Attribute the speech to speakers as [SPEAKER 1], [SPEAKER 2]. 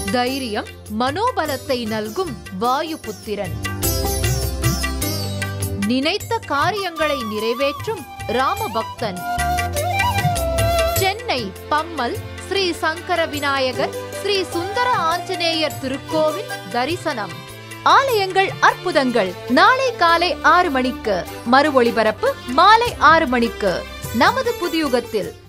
[SPEAKER 1] தைரியம், மனோபலத்தை நல்கும் வாயுபுத்திரன். நினைத்த காரியங்களை நிறைவேற்றும் ராமபக்தன். சென்னை பம்மல் ஸ்ரீ சங்கர விநாயகர், ஸ்ரீ சுந்தர ஆஞ்சநேயர் திருக்கோவில் தரிசனம். ஆலயங்கள் அற்புதங்கள். நாளை காலை 6 மணிக்கு, மறு ஒளிபரப்பு மாலை 6 மணிக்கு நமது புதியுகத்தில்.